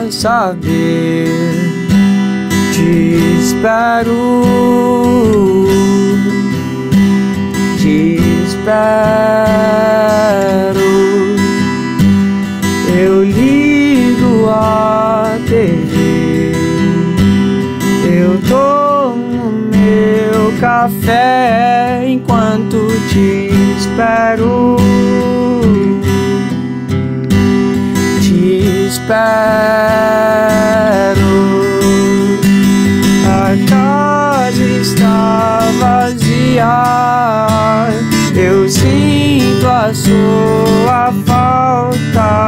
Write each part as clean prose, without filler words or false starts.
saber. Te espero, te espero. Eu ligo a TV, eu tomo meu café enquanto te espero. Te espero. A casa está vazia, eu sinto a sua falta,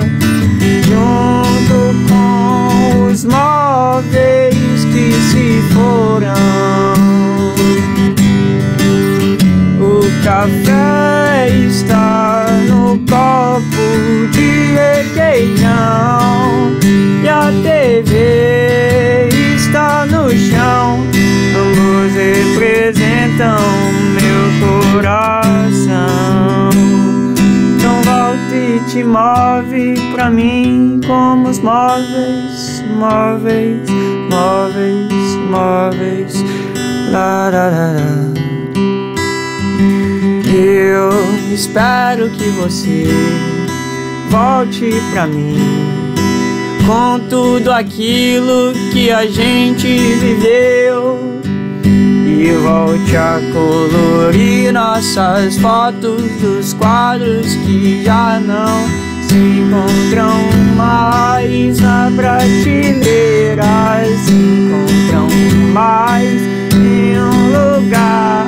junto com os móveis que se foram. O café está no copo de requeijão e a TV está no chão. Ambos representam meu coração. Então volta e te move pra mim como os móveis, móveis, móveis, móveis. Lá, lá, lá, lá. Eu espero que você volte pra mim com tudo aquilo que a gente viveu e volte a colorir nossas fotos dos quadros que já não se encontram mais na prateleira, se encontram mais em um lugar.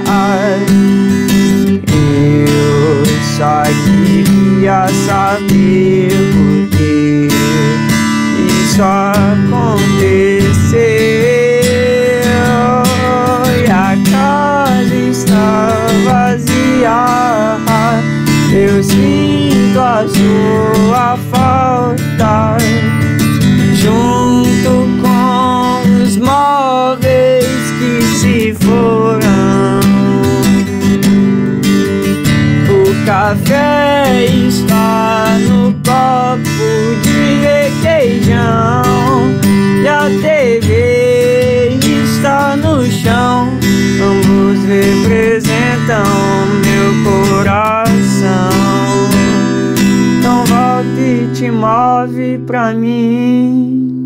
Eu só queria saber por que isso aconteceu e a casa está vazia. Eu sinto a sua falta, junto com os móveis que se foram. O café está no copo de requeijão e a TV está no chão. Ambos representam meu coração. Então volta e te move pra mim.